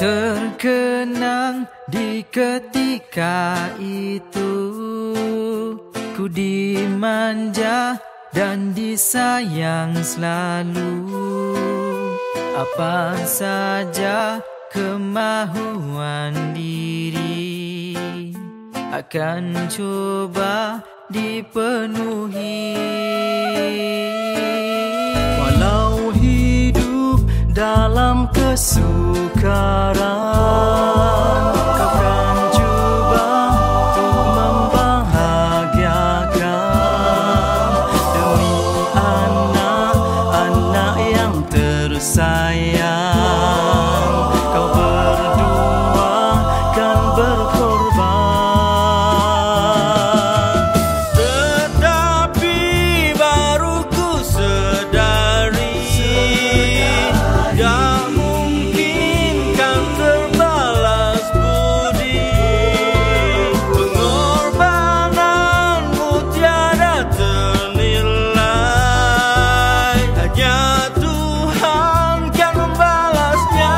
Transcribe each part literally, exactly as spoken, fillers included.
Terkenang di ketika itu ku dimanja dan disayang selalu. Apa saja kemahuan diri akan coba dipenuhi. Walau hidup dalam kesukaran, kau kan coba untuk membahagiakan demi anak-anak yang tersayang. Kau berdua kan berkorban, tetapi baru ku sedari gak mungkin kan terbalas budi. Pengorbananmu tiada ternilai, hanya Tuhan kan membalasnya.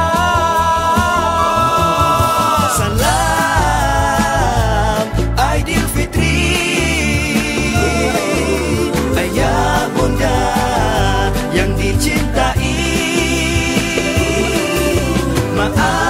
Salam Aidilfitri, ayah bunda yang dicintai. Maaf